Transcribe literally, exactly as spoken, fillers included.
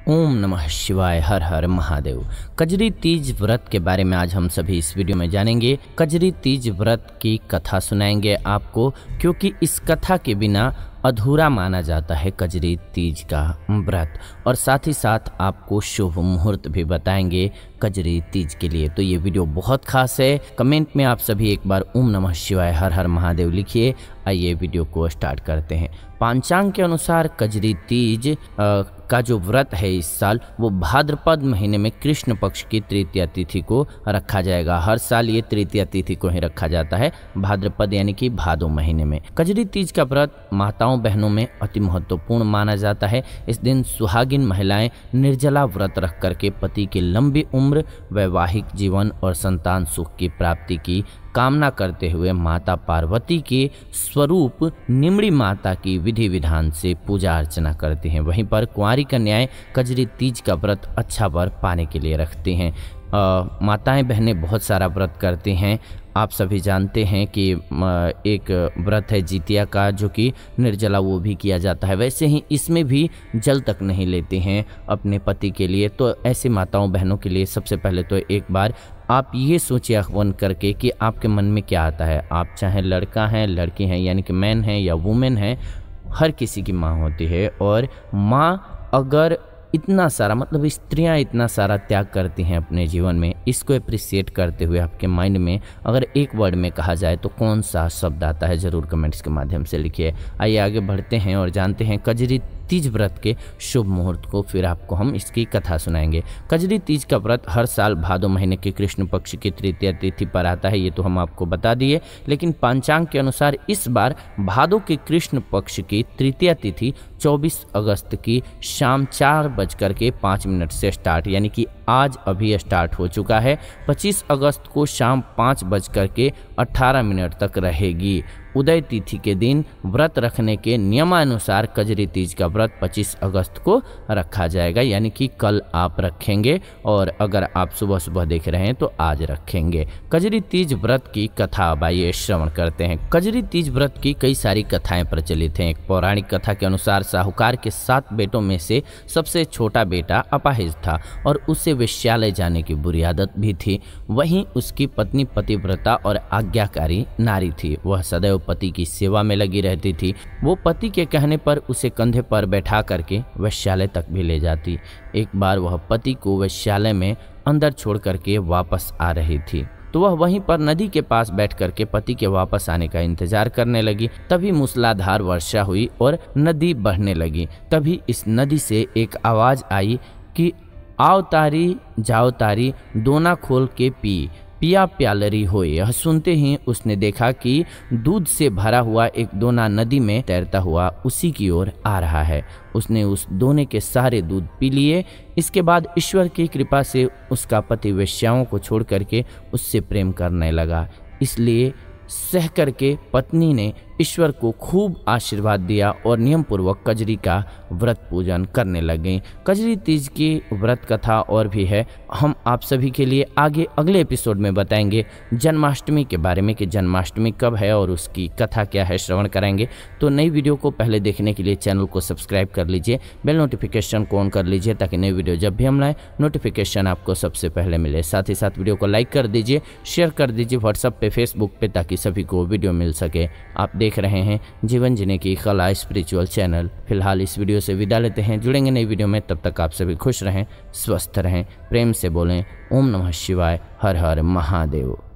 ओम नमः शिवाय, हर हर महादेव। कजरी तीज व्रत के बारे में आज हम सभी इस वीडियो में जानेंगे। कजरी तीज व्रत की कथा सुनाएंगे आपको, क्योंकि इस कथा के बिना अधूरा माना जाता है कजरी तीज का व्रत। और साथ ही साथ आपको शुभ मुहूर्त भी बताएंगे कजरी तीज के लिए। तो ये वीडियो बहुत खास है। कमेंट में आप सभी एक बार ओम नमः शिवाय, हर हर महादेव लिखिए। आइए वीडियो को स्टार्ट करते हैं। पांचांग के अनुसार कजरी तीज आ, का जो व्रत है इस साल वो भाद्रपद महीने में कृष्ण पक्ष की तृतीया तिथि को रखा जाएगा। हर साल ये तृतीया तिथि को ही रखा जाता है, भाद्रपद यानी कि भादो महीने में। कजरी तीज का व्रत माताओं बहनों में अति महत्वपूर्ण माना जाता है। इस दिन सुहागिन महिलाएं निर्जला व्रत रख करके पति की लंबी उम्र, वैवाहिक जीवन और संतान सुख की प्राप्ति की कामना करते हुए माता पार्वती के स्वरूप निमड़ी माता की विधि विधान से पूजा अर्चना करती हैं। वहीं पर कुंवारी कन्याएं कजरी तीज का व्रत अच्छा वर पाने के लिए रखती हैं। माताएं बहनें बहुत सारा व्रत करती हैं। आप सभी जानते हैं कि एक व्रत है जितिया का, जो कि निर्जला वो भी किया जाता है। वैसे ही इसमें भी जल तक नहीं लेते हैं अपने पति के लिए। तो ऐसे माताओं बहनों के लिए सबसे पहले तो एक बार आप ये सोचिए आह्वान करके कि आपके मन में क्या आता है। आप चाहे लड़का हैं, लड़की हैं, यानी कि मैन हैं या वुमेन हैं, हर किसी की माँ होती है। और माँ अगर इतना सारा, मतलब स्त्रियां इतना सारा त्याग करती हैं अपने जीवन में, इसको अप्रिशिएट करते हुए आपके माइंड में अगर एक वर्ड में कहा जाए तो कौन सा शब्द आता है, ज़रूर कमेंट्स के माध्यम से लिखिए। आइए आगे बढ़ते हैं और जानते हैं कजरी तीज व्रत के शुभ मुहूर्त को। फिर आपको हम इसकी कथा सुनाएंगे। कजरी तीज का व्रत हर साल भादो महीने के कृष्ण पक्ष की तृतीया तिथि पर आता है, ये तो हम आपको बता दिए। लेकिन पंचांग के अनुसार इस बार भादो के कृष्ण पक्ष की तृतीया तिथि चौबीस अगस्त की शाम चार बजकर के पाँच मिनट से स्टार्ट, यानी कि आज अभी स्टार्ट हो चुका है। पच्चीस अगस्त को शाम पाँच बजकर के अट्ठारह मिनट तक रहेगी। उदय तिथि के दिन व्रत रखने के नियमानुसार कजरी तीज का व्रत पच्चीस अगस्त को रखा जाएगा, यानी कि कल आप रखेंगे, और अगर आप सुबह सुबह देख रहे हैं तो आज रखेंगे। कजरी तीज व्रत की कथा अब आइए श्रवण करते हैं। कजरी तीज व्रत की कई सारी कथाएं प्रचलित हैं। एक पौराणिक कथा के अनुसार साहूकार के सात बेटों में से सबसे छोटा बेटा अपाहिज था और उसे वेश्यालय जाने की बुरी आदत भी थी। वहीं उसकी पत्नी पतिव्रता और आज्ञाकारी नारी थी। वह सदैव पति की सेवा में लगी रहती थी। वो पति के कहने पर उसे कंधे पर बैठा करके वेश्यालय तक भी ले जाती। एक बार वह पति को वेश्यालय में अंदर छोड़ करके वापस आ रही थी, तो वह वहीं पर नदी के पास बैठ करके पति के वापस आने का इंतजार करने लगी। तभी मूसलाधार वर्षा हुई और नदी बढ़ने लगी। तभी इस नदी से एक आवाज आई कि आओ तारी जाओ तारी, दोना खोल के पी, पिया प्यालरी हो। यह सुनते ही उसने देखा कि दूध से भरा हुआ एक दोना नदी में तैरता हुआ उसी की ओर आ रहा है। उसने उस दोने के सारे दूध पी लिए। इसके बाद ईश्वर की कृपा से उसका पति वेश्याओं को छोड़ करके उससे प्रेम करने लगा। इसलिए सह करके पत्नी ने ईश्वर को खूब आशीर्वाद दिया और नियम पूर्वक कजरी का व्रत पूजन करने लग गई। कजरी तीज की व्रत कथा और भी है, हम आप सभी के लिए आगे अगले एपिसोड में बताएंगे जन्माष्टमी के बारे में कि जन्माष्टमी कब है और उसकी कथा क्या है, श्रवण कराएंगे। तो नई वीडियो को पहले देखने के लिए चैनल को सब्सक्राइब कर लीजिए, बेल नोटिफिकेशन को ऑन कर लीजिए ताकि नई वीडियो जब भी हम लाएं नोटिफिकेशन आपको सबसे पहले मिले। साथ ही साथ वीडियो को लाइक कर दीजिए, शेयर कर दीजिए व्हाट्सएप पे, फेसबुक पे, ताकि सभी को वीडियो मिल सके। आप देख रहे हैं जीवन जीने की कला स्पिरिचुअल चैनल। फिलहाल इस वीडियो से विदा लेते हैं, जुड़ेंगे नई वीडियो में। तब तक आप सभी खुश रहें, स्वस्थ रहें, प्रेम से बोलें ओम नमः शिवाय, हर हर महादेव।